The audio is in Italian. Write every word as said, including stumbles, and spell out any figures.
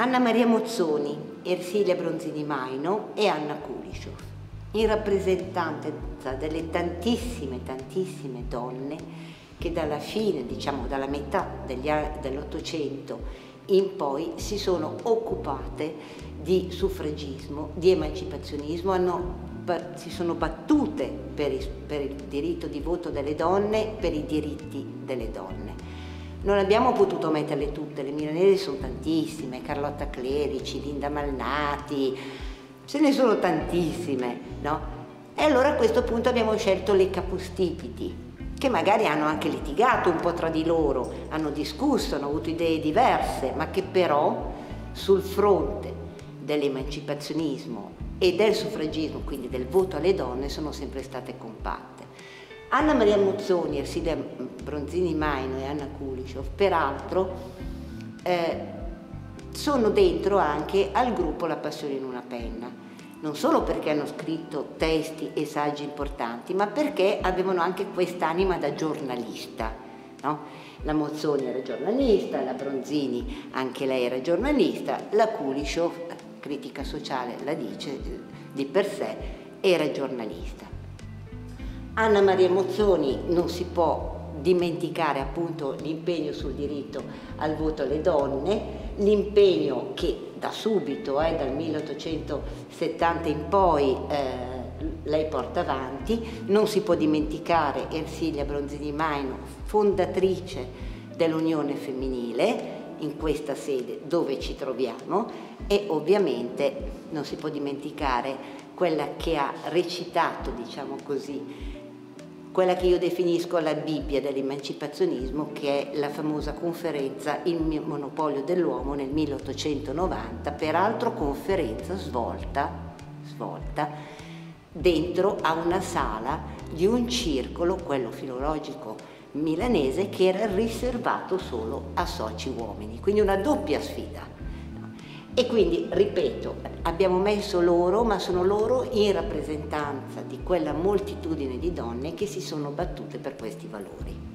Anna Maria Mozzoni, Ersilia Bronzini Maino e Anna Kulishov, in rappresentanza delle tantissime, tantissime donne che dalla fine, diciamo dalla metà dell'Ottocento in poi si sono occupate di suffragismo, di emancipazionismo, hanno, si sono battute per il, per il diritto di voto delle donne, per i diritti delle donne. Non abbiamo potuto metterle tutte, le milanesi sono tantissime, Carlotta Clerici, Linda Malnati, ce ne sono tantissime, no? E allora a questo punto abbiamo scelto le capostipiti, che magari hanno anche litigato un po' tra di loro, hanno discusso, hanno avuto idee diverse, ma che però sul fronte dell'emancipazionismo e del suffragismo, quindi del voto alle donne, sono sempre state compatte. Anna Maria Mozzoni, Ersilia Bronzini Maino e Anna Kulishov, peraltro, eh, sono dentro anche al gruppo La Passione in una penna, non solo perché hanno scritto testi e saggi importanti, ma perché avevano anche quest'anima da giornalista, no? La Mozzoni era giornalista, la Bronzini anche lei era giornalista, la Kulishov, critica sociale la dice di per sé, era giornalista. Anna Maria Mozzoni non si può dimenticare appunto l'impegno sul diritto al voto alle donne, l'impegno che da subito, eh, dal milleottocentosettanta in poi, eh, lei porta avanti. Non si può dimenticare Ersilia Bronzini Maino, fondatrice dell'Unione Femminile, in questa sede dove ci troviamo, e ovviamente non si può dimenticare quella che ha recitato, diciamo così, quella che io definisco la Bibbia dell'emancipazionismo, che è la famosa conferenza Il monopolio dell'uomo nel milleottocentonovanta, peraltro conferenza svolta, svolta dentro a una sala di un circolo, quello filologico milanese, che era riservato solo a soci uomini, quindi una doppia sfida. E quindi, ripeto, abbiamo messo loro, ma sono loro in rappresentanza di quella moltitudine di donne che si sono battute per questi valori.